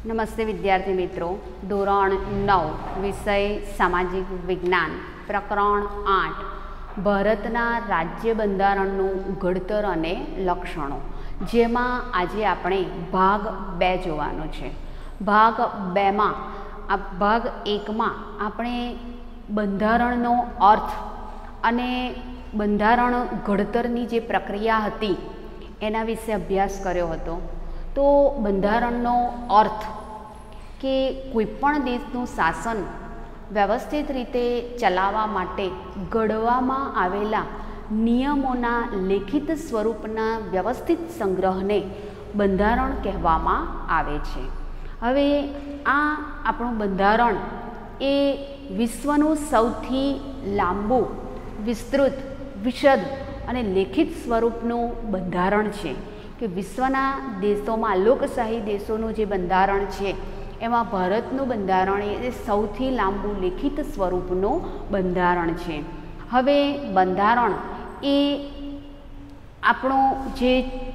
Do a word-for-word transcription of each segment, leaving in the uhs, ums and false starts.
નમસ્તે વિદ્યાર્થી મિત્રો, ધોરણ નવ વિષય સામાજિક વિજ્ઞાન પ્રકરણ આઠ ભારતના રાજ્ય બંધારણનું ઘડતર અને લક્ષણો, જેમાં આજે આપણે ભાગ બે જોવાનો છે. ભાગ બેમાં આ ભાગ એકમાં આપણે બંધારણનો અર્થ અને બંધારણ ઘડતરની જે પ્રક્રિયા હતી એના વિશે અભ્યાસ કર્યો હતો. તો બંધારણનો અર્થ કે કોઈપણ દેશનું શાસન વ્યવસ્થિત રીતે ચલાવવા માટે ઘડવામાં આવેલા નિયમોના લેખિત સ્વરૂપના વ્યવસ્થિત સંગ્રહને બંધારણ કહેવામાં આવે છે. હવે આ આપણું બંધારણ એ વિશ્વનું સૌથી લાંબુ, વિસ્તૃત, વિશદ અને લેખિત સ્વરૂપનું બંધારણ છે કે વિશ્વના દેશોમાં લોકશાહી દેશોનું જે બંધારણ છે એમાં ભારતનું બંધારણ એ સૌથી લાંબુ લેખિત સ્વરૂપનું બંધારણ છે. હવે બંધારણ એ આપણો જે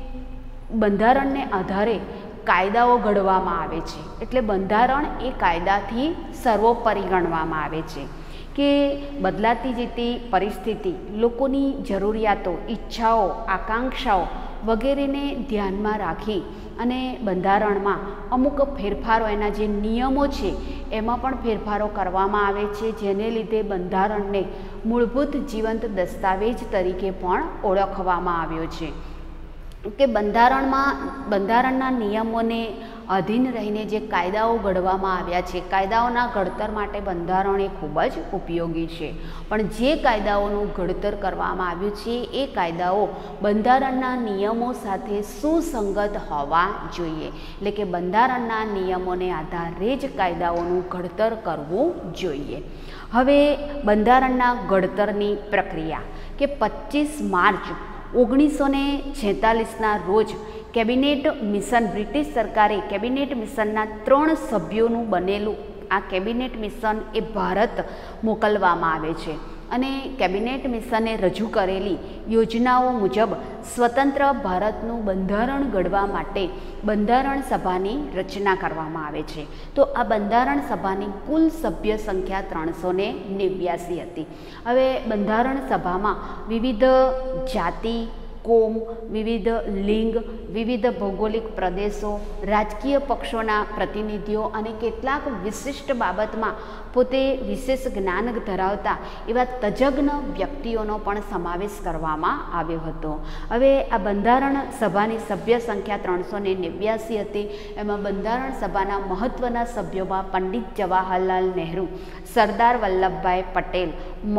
બંધારણને આધારે કાયદાઓ ઘડવામાં આવે છે, એટલે બંધારણ એ કાયદાથી સર્વોપરી ગણવામાં આવે છે કે બદલાતી જતી પરિસ્થિતિ, લોકોની જરૂરિયાતો, ઈચ્છાઓ, આકાંક્ષાઓ વગેરેને ધ્યાનમાં રાખી અને બંધારણમાં અમુક ફેરફારો, એના જે નિયમો છે એમાં પણ ફેરફારો કરવામાં આવે છે, જેને લીધે બંધારણને મૂળભૂત જીવંત દસ્તાવેજ તરીકે પણ ઓળખવામાં આવ્યો છે. કે બંધારણમાં બંધારણના નિયમોને અધીન રહીને જે કાયદાઓ ઘડવામાં આવ્યા છે, કાયદાઓના ઘડતર માટે બંધારણ એ ખૂબ જ ઉપયોગી છે. પણ જે કાયદાઓનું ઘડતર કરવામાં આવ્યું છે એ કાયદાઓ બંધારણના નિયમો સાથે સુસંગત હોવા જોઈએ, એટલે કે બંધારણના નિયમોને આધારે જ કાયદાઓનું ઘડતર કરવું જોઈએ. હવે બંધારણના ઘડતરની પ્રક્રિયા કે પચીસ માર્ચ ઓગણીસો ને છેતાલીસના રોજ કેબિનેટ મિશન, બ્રિટિશ સરકારે કેબિનેટ મિશનના ત્રણ સભ્યોનું બનેલું આ કેબિનેટ મિશન એ ભારત મોકલવામાં આવે છે અને કેબિનેટ મિશને રજૂ કરેલી યોજનાઓ મુજબ સ્વતંત્ર ભારતનું બંધારણ ઘડવા માટે બંધારણ સભાની રચના કરવામાં આવે છે. તો આ બંધારણ સભાની કુલ સભ્ય સંખ્યા ત્રણસો ને નેવ્યાસી હતી. હવે બંધારણ સભામાં વિવિધ જાતિ, કોમ, વિવિધ લિંગ, વિવિધ ભૌગોલિક પ્રદેશો, રાજકીય પક્ષોના પ્રતિનિધિઓ અને કેટલાક વિશિષ્ટ બાબતમાં પોતે વિશેષ જ્ઞાન ધરાવતા એવા તજજ્ઞ વ્યક્તિઓનો પણ સમાવેશ કરવામાં આવ્યો હતો. હવે આ બંધારણ સભાની સભ્ય સંખ્યા ત્રણસો ને નેવ્યાસી હતી. એમાં બંધારણ સભાના મહત્ત્વના સભ્યોમાં Pandit Jawaharlal Nehru, Sardar Vallabhbhai Patel,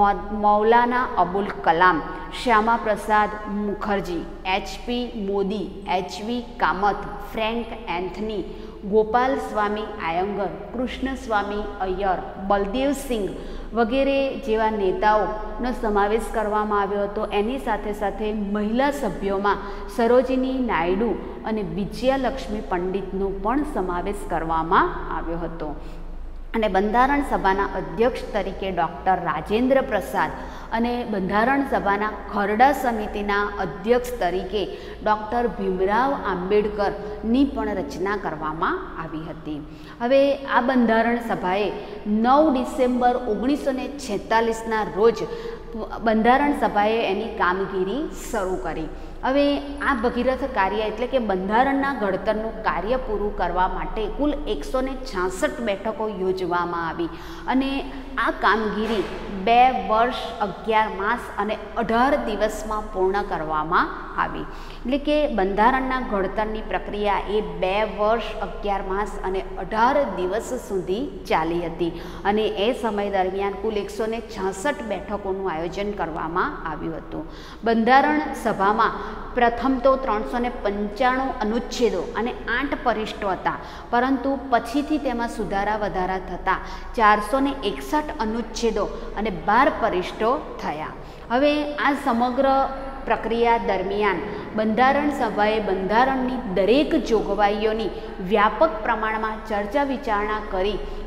Maulana Abul Kalam, Shyama Prasad Mukherjee, HP Modi, HV Kamath, Frank Anthony, Gopalaswami Ayyangar, Krishnaswami Iyer, Baldev Singh વગેરે જેવા નેતાઓનો સમાવેશ કરવામાં આવ્યો હતો. એની સાથે સાથે મહિલા સભ્યોમાં સરોજિની નાયડુ અને વિજયાલક્ષ્મી પંડિતનો પણ સમાવેશ કરવામાં આવ્યો હતો. અને બંધારણ સભાના અધ્યક્ષ તરીકે ડૉક્ટર રાજેન્દ્ર પ્રસાદ અને બંધારણ સભાના ખરડા સમિતિના અધ્યક્ષ તરીકે ડૉક્ટર ભીમરાવ આંબેડકરની પણ રચના કરવામાં આવી હતી. હવે આ બંધારણ સભાએ નવ ડિસેમ્બર ઓગણીસો ને છેતાલીસના રોજ બંધારણ સભાએ એની કામગીરી શરૂ કરી. હવે આ ભગીરથ કાર્ય એટલે કે બંધારણના ઘડતરનું કાર્ય પૂરું કરવા માટે કુલ એકસો ને છાસઠ બેઠકો યોજવામાં આવી અને આ કામગીરી બે વર્ષ, અગિયાર માસ અને અઢાર દિવસમાં પૂર્ણ કરવામાં આવી. એટલે કે બંધારણના ઘડતરની પ્રક્રિયા એ બે વર્ષ, અગિયાર માસ અને અઢાર દિવસ સુધી ચાલી હતી અને એ સમય દરમિયાન કુલ એકસો ને છાસઠ બેઠકોનું આયોજન કરવામાં આવ્યું હતું. બંધારણ સભામાં પ્રથમ તો ત્રણસો ને પંચાણું અનુચ્છેદો અને આઠ પરિશિષ્ટો હતા, પરંતુ પછીથી તેમાં સુધારા વધારા થતાં ચારસો ને એકસઠ અનુચ્છેદો અને બાર પરિશિષ્ટો થયા. હવે આ સમગ્ર પ્રક્રિયા દરમિયાન બંધારણ સભાએ બંધારણની દરેક જોગવાઈઓની વ્યાપક પ્રમાણમાં ચર્ચા વિચારણા કરી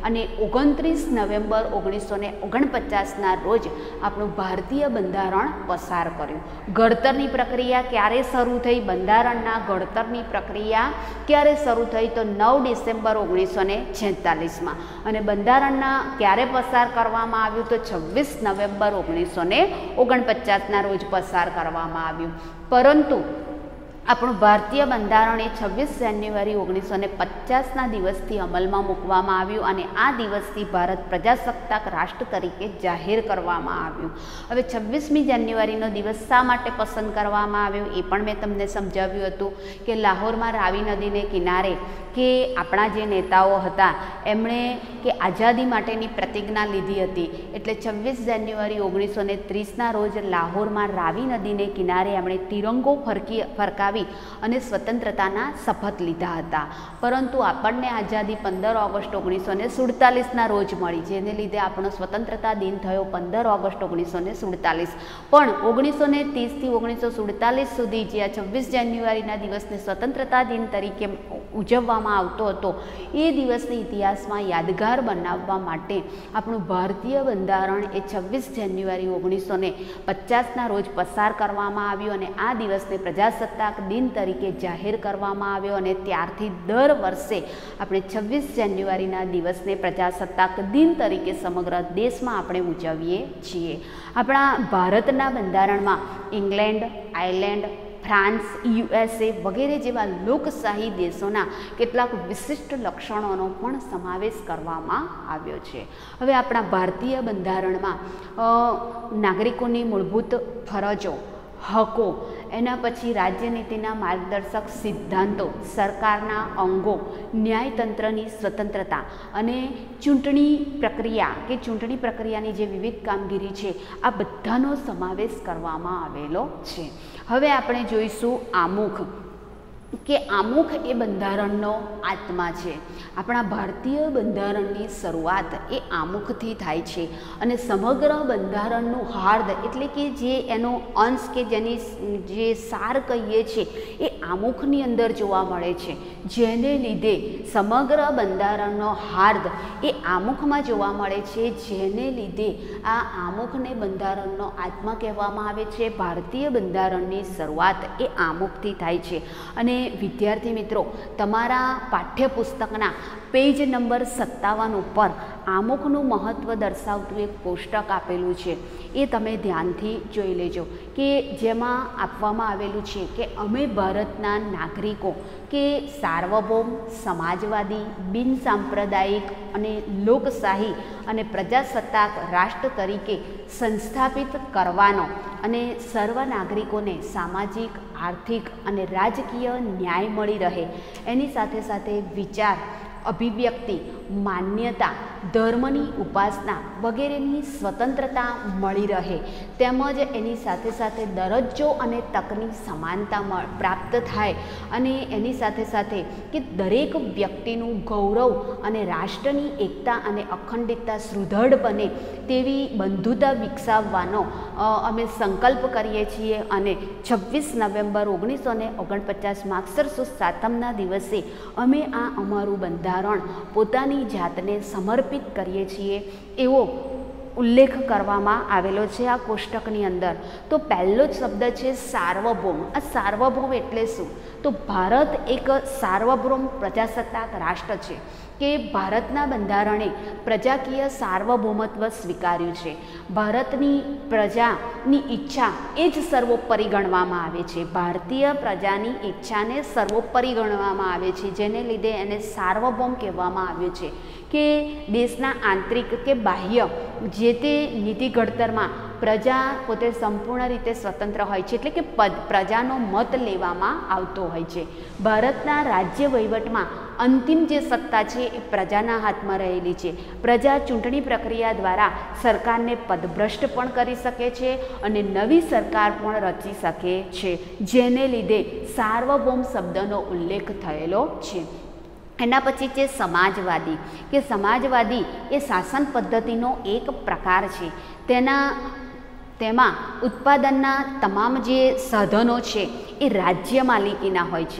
અને ઓગણત્રીસ નવેમ્બર ઓગણીસો ને ઓગણપચાસના રોજ આપણું ભારતીય બંધારણ પસાર કર્યું. ઘડતરની પ્રક્રિયા ક્યારે શરૂ થઈ? બંધારણના ઘડતરની પ્રક્રિયા ક્યારે શરૂ થઈ? તો નવ ડિસેમ્બર ઓગણીસો ને છેતાલીસમાં. અને બંધારણના ક્યારે પસાર કરવામાં આવ્યું? તો છવ્વીસ નવેમ્બર ઓગણીસો ને ઓગણપચાસના રોજ પસાર કરવામાં આવ્યું. પરંતુ આપણું ભારતીય બંધારણ એ છવ્વીસ જાન્યુઆરી ઓગણીસો ને પચાસના દિવસથી અમલમાં મૂકવામાં આવ્યું અને આ દિવસથી ભારત પ્રજાસત્તાક રાષ્ટ્ર તરીકે જાહેર કરવામાં આવ્યું. હવે છવ્વીસમી જાન્યુઆરીનો દિવસ શા માટે પસંદ કરવામાં આવ્યો એ પણ મેં તમને સમજાવ્યું હતું કે લાહોરમાં રાવી નદીને કિનારે કે આપણા જે નેતાઓ હતા એમણે કે આઝાદી માટેની પ્રતિજ્ઞા લીધી હતી. એટલે છવ્વીસ જાન્યુઆરી ઓગણીસો ને ત્રીસના રોજ લાહોરમાં રાવી નદીને કિનારે એમણે તિરંગો ફરકી ફરકાવી અને સ્વતંત્રતાના શપથ લીધા હતા. પરંતુ આપણને આઝાદી પંદર ઓગસ્ટ ઓગણીસો ને સુડતાલીસના રોજ મળી, જેને લીધે આપણો સ્વતંત્રતા દિન થયો પંદર ઓગસ્ટ ઓગણીસો ને સુડતાલીસ. પણ ઓગણીસો ને ત્રીસથી ઓગણીસો સુડતાલીસ સુધી જે આ છવ્વીસ જાન્યુઆરીના દિવસને સ્વતંત્રતા દિન તરીકે ઉજવવામાં આવતો હતો એ દિવસને ઇતિહાસમાં યાદગાર બનાવવા માટે આપણું ભારતીય બંધારણ એ છવ્વીસ જાન્યુઆરી ઓગણીસો ને પચાસના રોજ પસાર કરવામાં આવ્યું અને આ દિવસને પ્રજાસત્તાક દિન તરીકે જાહેર કરવામાં આવ્યો. અને ત્યારથી દર વર્ષે આપણે છવ્વીસ જાન્યુઆરીના દિવસને પ્રજાસત્તાક દિન તરીકે સમગ્ર દેશમાં આપણે ઉજવીએ છીએ. આપણા ભારતના બંધારણમાં ઇંગ્લેન્ડ, આયર્લેન્ડ, ફ્રાન્સ, યુએસએ વગેરે જેવા લોકશાહી દેશોના કેટલાક વિશિષ્ટ લક્ષણોનો પણ સમાવેશ કરવામાં આવ્યો છે. હવે આપણા ભારતીય બંધારણમાં નાગરિકોની મૂળભૂત ફરજો, હકો, એના પછી રાજ્યનીતિના માર્ગદર્શક સિદ્ધાંતો, સરકારના અંગો, ન્યાયતંત્રની સ્વતંત્રતા અને ચૂંટણી પ્રક્રિયા કે ચૂંટણી પ્રક્રિયાની જે વિવિધ કામગીરી છે આ બધાનો સમાવેશ કરવામાં આવેલો છે. હવે આપણે જોઈશું આમુખ કે આમુખ એ બંધારણનો આત્મા છે. આપણા ભારતીય બંધારણની શરૂઆત એ આમુખથી થાય છે અને સમગ્ર બંધારણનું હાર્દ એટલે કે જે એનો અંશ કે જેની જે સાર કહીએ છીએ એ આમુખની અંદર જોવા મળે છે, જેને લીધે સમગ્ર બંધારણનો હાર્દ એ આમુખમાં જોવા મળે છે, જેને લીધે આ આમુખને બંધારણનો આત્મા કહેવામાં આવે છે. ભારતીય બંધારણની શરૂઆત એ આમુખથી થાય છે. અને વિદ્યાર્થી મિત્રો, તમારા પાઠ્યપુસ્તકના પેજ નંબર સત્તાવન ઉપર આમુખનું મહત્ત્વ દર્શાવતું એક કોષ્ટક આપેલું છે, એ તમે ધ્યાનથી જોઈ લેજો કે જેમાં આપવામાં આવેલું છે કે અમે ભારતના નાગરિકો કે સાર્વભૌમ, સમાજવાદી, બિનસાંપ્રદાયિક અને લોકશાહી અને પ્રજાસત્તાક રાષ્ટ્ર તરીકે સંસ્થાપિત કરવાનો અને સર્વ નાગરિકોને સામાજિક, આર્થિક અને રાજકીય ન્યાય મળી રહે એની સાથે સાથે વિચાર, અભિવ્યક્તિ, માન્યતા, ધર્મની ઉપાસના વગેરેની સ્વતંત્રતા મળી રહે તેમજ એની સાથે સાથે દરજ્જો અને તકની સમાનતા પ્રાપ્ત થાય અને એની સાથે સાથે કે દરેક વ્યક્તિનું ગૌરવ અને રાષ્ટ્રની એકતા અને અખંડિતતા સુદૃઢ બને તેવી બંધુતા વિકસાવવાનો અમે સંકલ્પ કરીએ છીએ. અને છવ્વીસ નવેમ્બર ઓગણીસો ને ઓગણપચાસ માગસર સુદ સાતમના દિવસે અમે આ અમારું બંધારણ પોતાની જાતને સમર્પિત કરીએ છીએ એવો ઉલ્લેખ કરવામાં આવેલો છે આ કોષ્ટકની અંદર. તો પહેલો જ શબ્દ છે સાર્વભૌમ. આ સાર્વભૌમ એટલે શું? તો ભારત એક સાર્વભૌમ પ્રજાસત્તાક રાષ્ટ્ર છે કે ભારતના બંધારણે પ્રજાકીય સાર્વભૌમત્વ સ્વીકાર્યું છે. ભારતની પ્રજાની ઈચ્છા એ જ સર્વોપરી ગણવામાં આવે છે. ભારતીય પ્રજાની ઈચ્છાને સર્વોપરી ગણવામાં આવે છે, જેને લીધે એને સાર્વભૌમ કહેવામાં આવ્યું છે કે દેશના આંતરિક કે બાહ્ય જે તે નીતિ ઘડતરમાં પ્રજા પોતે સંપૂર્ણ રીતે સ્વતંત્ર હોય છે, એટલે કે પ્રજાનો મત લેવામાં આવતો હોય છે. ભારતના રાજ્ય વહીવટમાં અંતિમ જે સત્તા છે એ પ્રજાના હાથમાં રહેલી છે. પ્રજા ચૂંટણી પ્રક્રિયા દ્વારા સરકારને પદભ્રષ્ટ પણ કરી શકે છે અને નવી સરકાર પણ રચી શકે છે, જેને લીધે સાર્વભૌમ શબ્દનો ઉલ્લેખ થયેલો છે. એના પછી છે સમાજવાદી કે સમાજવાદી એ શાસન પદ્ધતિનો એક પ્રકાર છે. તેના તેમાં ઉત્પાદનના તમામ જે સાધનો છે એ રાજ્ય માલિકીના હોય છે.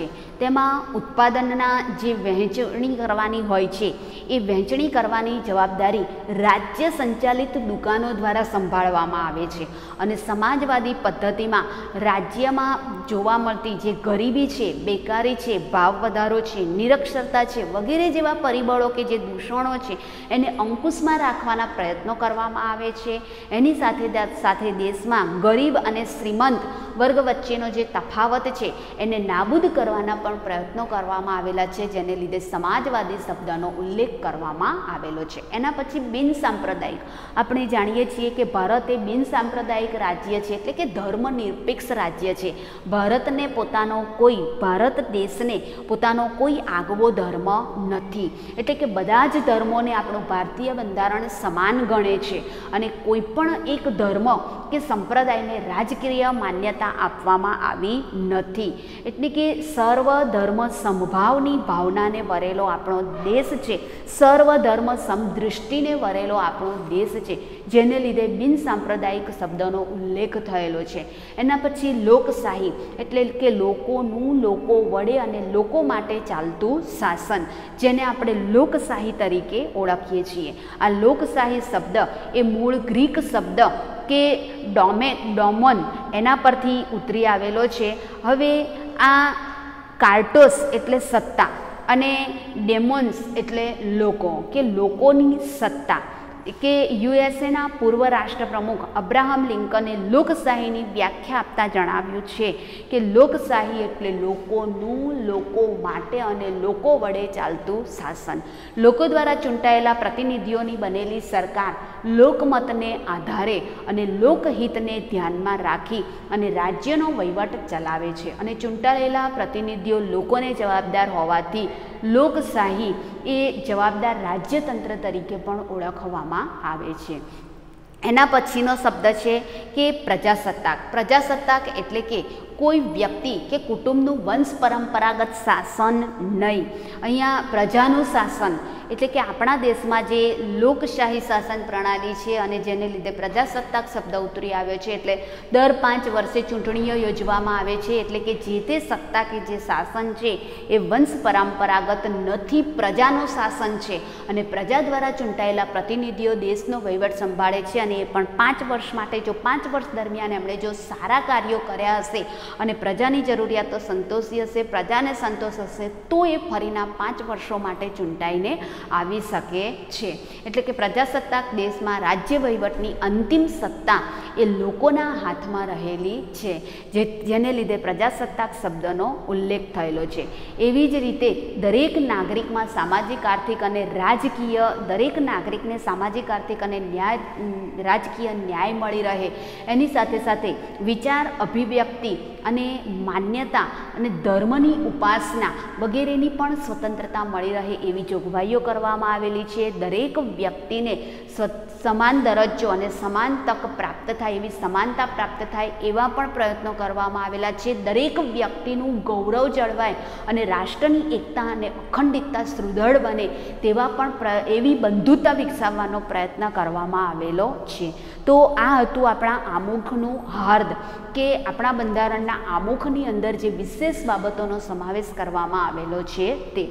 તેમાં ઉત્પાદનના જે વહેંચણી કરવાની હોય છે એ વહેંચણી કરવાની જવાબદારી રાજ્ય સંચાલિત દુકાનો દ્વારા સંભાળવામાં આવે છે અને સમાજવાદી પદ્ધતિમાં રાજ્યમાં જોવા મળતી જે ગરીબી છે, બેકારી છે, ભાવ વધારો છે, નિરક્ષરતા છે વગેરે જેવા પરિબળો કે જે દૂષણો છે એને અંકુશમાં રાખવાના પ્રયત્નો કરવામાં આવે છે। એની સાથે સાથે દેશમાં ગરીબ અને શ્રીમંત વર્ગ વચ્ચેનો જે તફાવત છે એને નાબૂદ કરવાના પણ પ્રયત્નો કરવામાં આવેલા છે, જેને લીધે સમાજવાદી શબ્દનો ઉલ્લેખ કરવામાં આવેલો છે। એના પછી બિન સાંપ્રદાયિક, આપણે જાણીએ છીએ કે ભારત એ બિન સાંપ્રદાયિક રાજ્ય છે, એટલે કે ધર્મનિરપેક્ષ રાજ્ય છે। ભારતને પોતાનો કોઈ ભારત દેશને પોતાનો કોઈ આગવો ધર્મ નથી, એટલે કે બધા જ ધર્મોને આપણું ભારતીય બંધારણ સમાન ગણે છે અને કોઈ પણ એક ધર્મ કે સંપ્રદાયને રાજકીય માન્યતા આપવામાં આવી નથી। એટલે કે સર્વ ધર્મ સમભાવની ભાવનાને વરેલો આપણો દેશ છે, સર્વ ધર્મ સમદૃષ્ટિને વરેલો આપણો દેશ છે, જેને લીધે બિન સાંપ્રદાયિક શબ્દનો ઉલ્લેખ થયેલો છે। એના પછી લોકશાહી, એટલે કે લોકોનું લોકો વડે અને લોકો માટે ચાલતું શાસન, જેને આપણે લોકશાહી તરીકે ઓળખીએ છીએ। આ લોકશાહી શબ્દ એ મૂળ ગ્રીક શબ્દ કે ડોમે ડોમોન એના પરથી ઉતરી આવેલો છે। હવે આ કાર્ટોસ એટલે સત્તા અને ડેમોન્સ એટલે લોકો કે લોકોની સત્તા કે યુએસએના પૂર્વ રાષ્ટ્રપ્રમુખ અબ્રાહમ લિંકને લોકશાહીની વ્યાખ્યા આપતા જણાવ્યું છે કે લોકશાહી એટલે લોકોનું લોકો માટે અને લોકો વડે ચાલતું શાસન। લોકો દ્વારા ચૂંટાયેલા પ્રતિનિધિઓની બનેલી સરકાર લોકમતને આધારે અને લોકહિતને ધ્યાનમાં રાખી અને રાજ્યનો વહીવટ ચલાવે છે અને ચૂંટાયેલા પ્રતિનિધિઓ લોકોને જવાબદાર હોવાથી લોકશાહી એ જવાબદાર રાજ્યતંત્ર તરીકે પણ ઓળખવામાં આવે છે। એના પછીનો શબ્દ છે કે પ્રજાસત્તાક। પ્રજાસત્તાક એટલે કે કોઈ વ્યક્તિ કે કુટુંબનું વંશ પરંપરાગત શાસન નહીં, અહીંયા પ્રજાનું શાસન, એટલે કે આપણા દેશમાં જે લોકશાહી શાસન પ્રણાલી છે અને જેને લીધે પ્રજાસત્તાક શબ્દ ઉતરી આવ્યો છે, એટલે દર પાંચ વર્ષે ચૂંટણીઓ યોજવામાં આવે છે, એટલે કે જે તે સત્તા કે જે શાસન છે એ વંશ પરંપરાગત નથી, પ્રજાનું શાસન છે અને પ્રજા દ્વારા ચૂંટાયેલા પ્રતિનિધિઓ દેશનો વહીવટ સંભાળે છે અને એ પણ પાંચ વર્ષ માટે। જો પાંચ વર્ષ દરમિયાન એમણે જો સારા કાર્યો કર્યા હશે અને પ્રજાની જરૂરિયાતો સંતોષી હશે, પ્રજાને સંતોષ હશે, તો એ ફરીના પાંચ વર્ષો માટે ચૂંટાઈને આવી શકે છે। એટલે કે પ્રજાસત્તાક દેશમાં રાજ્ય વહીવટની અંતિમ સત્તા એ લોકોના હાથમાં રહેલી છે, જે જેને લીધે પ્રજાસત્તાક શબ્દનો ઉલ્લેખ થયેલો છે। એવી જ રીતે દરેક નાગરિકમાં સામાજિક, આર્થિક અને રાજકીય દરેક નાગરિકને સામાજિક, આર્થિક અને ન્યાય રાજકીય ન્યાય મળી રહે, એની સાથે સાથે વિચાર, અભિવ્યક્તિ અને માન્યતા અને ધર્મની ઉપાસના વગેરેની પણ સ્વતંત્રતા મળી રહે એવી જોગવાઈઓ કરવામાં આવેલી છે। દરેક વ્યક્તિને સમાન દરજ્જો અને સમાન તક પ્રાપ્ત થાય એવી સમાનતા પ્રાપ્ત થાય એવા પણ પ્રયત્નો કરવામાં આવેલા છે। દરેક વ્યક્તિનું ગૌરવ જળવાય અને રાષ્ટ્રની એકતા અને અખંડિતતા સુદૃઢ બને તેવા પણ એવી બંધુતા વિકસાવવાનો પ્રયત્ન કરવામાં આવેલો છે। તો આ હતું આપણા આમુખનું હાર્દ કે આપણા બંધારણના આમુખની અંદર જે વિશેષ બાબતોનો સમાવેશ કરવામાં આવેલો છે તે।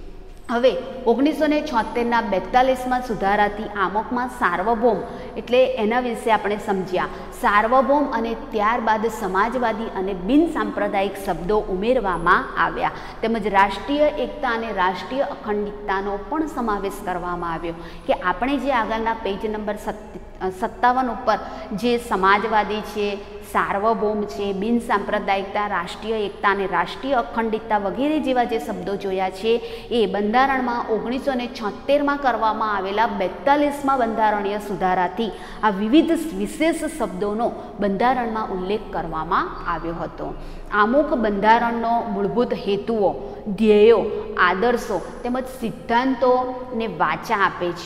હવે ઓગણીસો ને છોતેરના બેતાલીસમાં સુધારાથી આમુખમાં સાર્વભૌમ એટલે એના વિશે આપણે સમજ્યા। સાર્વભૌમ અને ત્યારબાદ સમાજવાદી અને બિન સાંપ્રદાયિક શબ્દો ઉમેરવામાં આવ્યા, તેમજ રાષ્ટ્રીય એકતા અને રાષ્ટ્રીય અખંડિતતાનો પણ સમાવેશ કરવામાં આવ્યો કે આપણે જે આગળના પેજ નંબર સત્તાવન ઉપર જે સમાજવાદી છે, સાર્વભૌમ છે, બિન સાંપ્રદાયિકતા, રાષ્ટ્રીય એકતા અને રાષ્ટ્રીય અખંડિતતા વગેરે જેવા જે શબ્દો જોયા છે એ બંધારણમાં ઓગણીસો ને છોતેરમાં કરવામાં આવેલા બેતાલીસમાં બંધારણીય સુધારાથી આ વિવિધ વિશેષ શબ્દોનો બંધારણમાં ઉલ્લેખ કરવામાં આવ્યો હતો। આમુખ બંધારણનો મૂળભૂત હેતુઓ, ધ્યેયો, આદર્શો તેમજ સિદ્ધાંતોને વાચા આપે છે।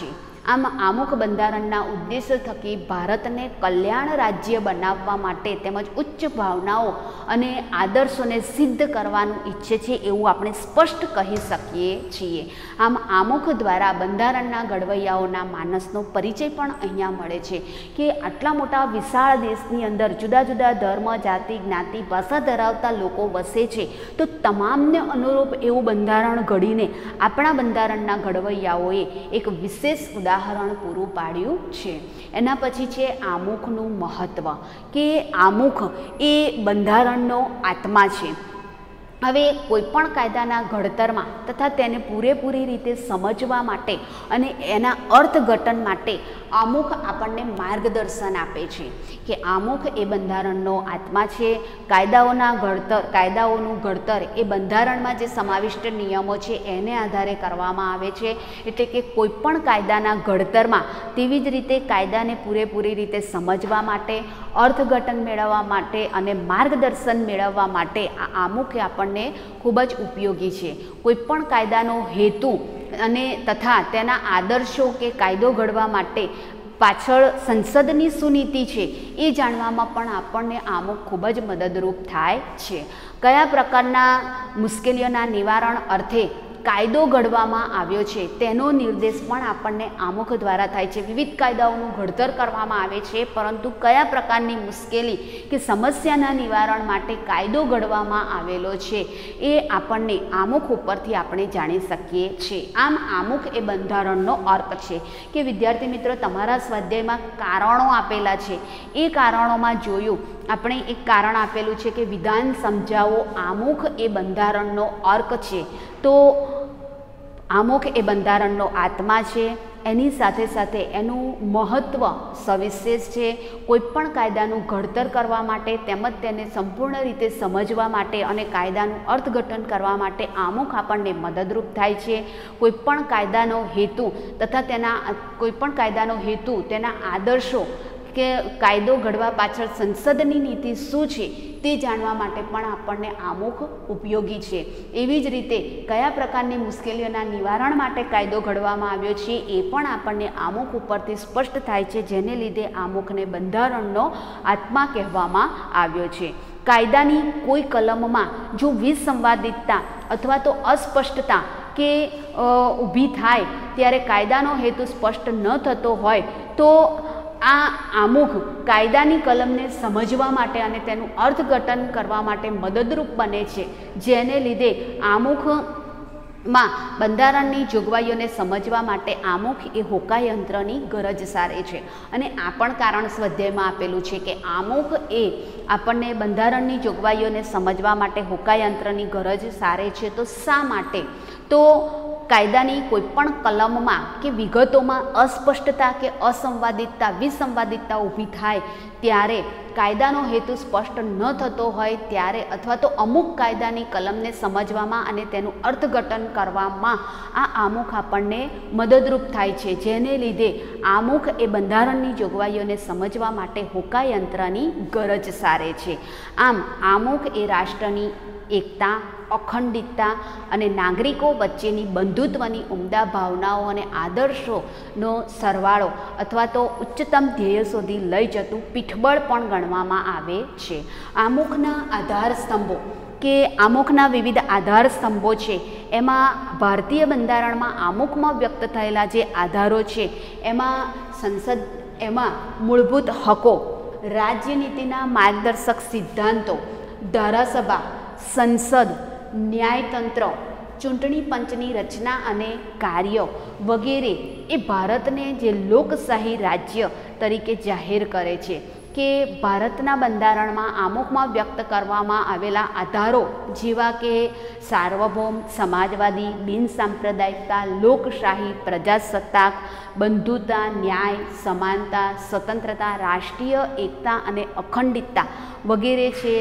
આમ આમુખ બંધારણના ઉદ્દેશ્ય થકી ભારતને કલ્યાણ રાજ્ય બનાવવા માટે તેમજ ઉચ્ચ ભાવનાઓ અને આદર્શોને સિદ્ધ કરવાનું ઈચ્છે છે એવું આપણે સ્પષ્ટ કહી શકીએ છીએ. આમ આમુખ દ્વારા બંધારણના ઘડવૈયાઓના માનસનો પરિચય પણ અહીંયા મળે છે કે આટલા મોટા વિશાળ દેશની અંદર જુદા જુદા ધર્મ, જાતિ, જ્ઞાતિ, ભાષા ધરાવતા લોકો વસે છે, તો તમામને અનુરૂપ એવું બંધારણ ઘડીને આપણા બંધારણના ઘડવૈયાઓએ એક વિશેષ ઉદાહરણ પૂરું પાડ્યું છે. એના પછી છે આમુખનું મહત્ત્વ, કે આમુખ એ બંધારણનો આત્મા છે. હવે કોઈપણ કાયદાના ઘડતરમાં તથા તેને પૂરેપૂરી રીતે સમજવા માટે અને એના અર્થઘટન માટે આમુખ આપણને માર્ગદર્શન આપે છે કે આમુખ એ બંધારણનો આત્મા છે. કાયદાઓના ઘડતર કાયદાઓનું ઘડતર એ બંધારણમાં જે સમાવિષ્ટ નિયમો છે એને આધારે કરવામાં આવે છે. એટલે કે કોઈપણ કાયદાના ઘડતરમાં તેવી જ રીતે કાયદાને પૂરેપૂરી રીતે સમજવા માટે, અર્થઘટન મેળવવા માટે અને માર્ગદર્શન મેળવવા માટે આ આમુખ આપણને ખૂબ જ ઉપયોગી છે. કોઈપણ કાયદાનો હેતુ અને તથા તેના આદર્શો કે કાયદો ઘડવા માટે પાછળ સંસદની શું નીતિ છે એ જાણવામાં પણ આપણને આમુખ ખૂબ જ મદદરૂપ થાય છે. કયા પ્રકારના મુશ્કેલીઓના નિવારણ અર્થે કાયદો ઘડવામાં આવ્યો છે તેનો નિર્દેશ પણ આપણને આમુખ દ્વારા થાય છે. વિવિધ કાયદાઓનું ઘડતર કરવામાં આવે છે, પરંતુ કયા પ્રકારની મુશ્કેલી કે સમસ્યાના નિવારણ માટે કાયદો ઘડવામાં આવેલો છે એ આપણને આમુખ ઉપરથી આપણે જાણી શકીએ છીએ. આમ આમુખ એ બંધારણનો અર્થ છે. કે વિદ્યાર્થી મિત્રો, તમારા સ્વાધ્યાયમાં કારણો આપેલા છે. એ કારણોમાં જોયું આપણે એક કારણ આપેલું છે કે વિધાન સમજાવો આમુખ એ બંધારણનો અર્ક છે. તો આમુખ એ બંધારણનો આત્મા છે. એની સાથે સાથે એનું મહત્ત્વ સવિશેષ છે. કોઈપણ કાયદાનું ઘડતર કરવા માટે તેમજ તેને સંપૂર્ણ રીતે સમજવા માટે અને કાયદાનું અર્થઘટન કરવા માટે આમુખ આપણને મદદરૂપ થાય છે. કોઈપણ કાયદાનો હેતુ તથા તેના કોઈપણ કાયદાનો હેતુ તેના આદર્શો કે કાયદો ઘડવા પાછળ સંસદની નીતિ શું છે તે જાણવા માટે પણ આપણને આમુખ ઉપયોગી છે. એવી જ રીતે કયા પ્રકારની મુશ્કેલીઓના નિવારણ માટે કાયદો ઘડવામાં આવ્યો છે એ પણ આપણને આમુખ ઉપરથી સ્પષ્ટ થાય છે, જેને લીધે આમુખને બંધારણનો આત્મા કહેવામાં આવ્યો છે. કાયદાની કોઈ કલમમાં જો વિસંવાદિતતા અથવા તો અસ્પષ્ટતા કે ઊભી થાય ત્યારે કાયદાનો હેતુ સ્પષ્ટ ન થતો હોય તો આ આમુખ કાયદાની કલમને સમજવા માટે અને તેનું અર્થઘટન કરવા માટે મદદરૂપ બને છે, જેને લીધે આમુખમાં બંધારણની જોગવાઈઓને સમજવા માટે આમુખ એ હોકાયંત્રની ગરજ સારે છે. અને આ પણ કારણ સ્વાધ્યાયમાં આપેલું છે કે આમુખ એ આપણને બંધારણની જોગવાઈઓને સમજવા માટે હોકાયંત્રની ગરજ સારે છે. તો શા માટે? તો કાયદાની કોઈપણ કલમમાં કે વિગતોમાં અસ્પષ્ટતા કે અસંવાદિતતા વિસંવાદિતતા ઊભી થાય ત્યારે કાયદાનો હેતુ સ્પષ્ટ ન થતો હોય ત્યારે અથવા તો અમુક કાયદાની કલમને સમજવામાં અને તેનું અર્થઘટન કરવામાં આ આમુખ આપણને મદદરૂપ થાય છે, જેને લીધે આમુખ એ બંધારણની જોગવાઈઓને સમજવા માટે હોકાયંત્રની ગરજ સારે છે. આમ આમુખ એ રાષ્ટ્રની એકતા, અખંડિતતા અને નાગરિકો વચ્ચેની બંધુત્વની ઉમદા ભાવનાઓ અને આદર્શોનો સરવાળો અથવા તો ઉચ્ચતમ ધ્યેય સુધી લઈ જતું પીઠબળ પણ ગણવામાં આવે છે. આમુખના આધાર સ્તંભો કે આમુખના વિવિધ આધાર સ્તંભો છે, એમાં ભારતીય બંધારણમાં આમુખમાં વ્યક્ત થયેલા જે આધારો છે એમાં સંસદ એમાં મૂળભૂત હકો, રાજ્યનીતિના માર્ગદર્શક સિદ્ધાંતો, ધારાસભા, સંસદ, ન્યાયતંત્ર, ચૂંટણી પંચની રચના અને કાર્ય વગેરે એ ભારતને જે લોકશાહી રાજ્ય તરીકે જાહેર કરે છે. કે ભારતના બંધારણમાં આમુખમાં વ્યક્ત કરવામાં આવેલા આધારો જેવા કે સાર્વભૌમ, સમાજવાદી, બિનસાંપ્રદાયિકતા, લોકશાહી, પ્રજાસત્તાક, બંધુતા, ન્યાય, સમાનતા, સ્વતંત્રતા, રાષ્ટ્રીય એકતા અને અખંડિતતા વગેરે છે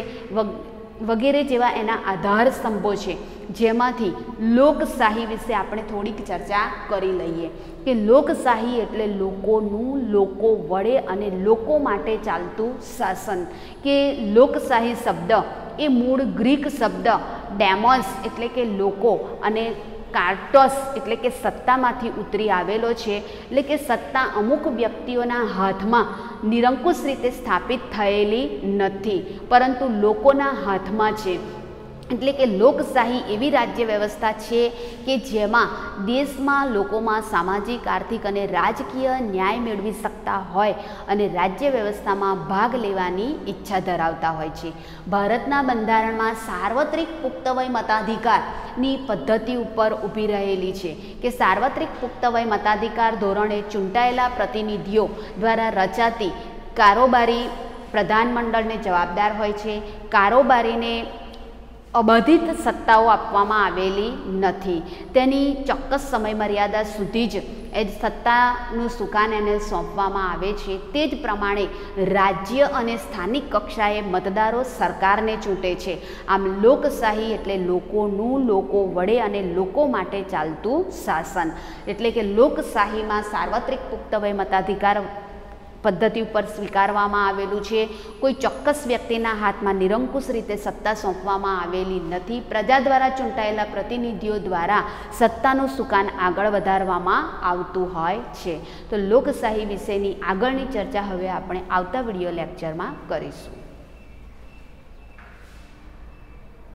વગેરે જેવા એના આધાર સ્તંભો છે, જેમાંથી લોકશાહી વિશે આપણે થોડીક ચર્ચા કરી લઈએ. કે લોકશાહી એટલે લોકોનું લોકો વડે અને લોકો માટે ચાલતું શાસન. કે લોકશાહી શબ્દ એ મૂળ ગ્રીક શબ્દ ડેમોસ એટલે કે લોકો અને કાર્ટોસ એટલે કે સત્તામાંથી ઉતરી આવેલો છે, એટલે કે સત્તા અમુક વ્યક્તિઓના હાથમાં નિરંકુશ રીતે સ્થાપિત થયેલી નથી, પરંતુ લોકોના હાથમાં છે। એટલે કે લોકશાહી એવી રાજ્ય વ્યવસ્થા છે કે જેમાં દેશમાં લોકોમાં સામાજિક, આર્થિક અને રાજકીય ન્યાય મેળવી શકતા હોય અને રાજ્ય વ્યવસ્થામાં ભાગ લેવાની ઈચ્છા ધરાવતા હોય છે। ભારતના બંધારણમાં સાર્વત્રિક પુખ્ત વય મતાધિકારની પદ્ધતિ ઉપર ઊભી રહેલી છે કે સાર્વત્રિક પુખ્ત વય મતાધિકાર ધોરણે ચૂંટાયેલા પ્રતિનિધિઓ દ્વારા રચાતી કારોબારી પ્રધાનમંડળને જવાબદાર હોય છે। કારોબારીને અબાધિત સત્તાઓ આપવામાં આવેલી નથી, તેની ચોક્કસ સમયમર્યાદા સુધી જ એ સત્તાનું સુકાન એને સોંપવામાં આવે છે। તે જ પ્રમાણે રાજ્ય અને સ્થાનિક કક્ષાએ મતદારો સરકારને ચૂંટે છે। આમ લોકશાહી એટલે લોકોનું લોકો વડે અને લોકો માટે ચાલતું શાસન, એટલે કે લોકશાહીમાં સાર્વત્રિક પુખ્ત વય મતાધિકાર પદ્ધતિ ઉપર સ્વીકારવામાં આવેલું છે। કોઈ ચોક્કસ વ્યક્તિના હાથમાં નિરંકુશ રીતે સત્તા સોંપવામાં આવેલી નથી। પ્રજા દ્વારા ચૂંટાયેલા પ્રતિનિધિઓ દ્વારા સત્તાનું સુકાન આગળ વધારવામાં આવતું હોય છે। તો લોકશાહી વિશેની આગળની ચર્ચા હવે આપણે આવતા વિડીયો લેક્ચરમાં કરીશું।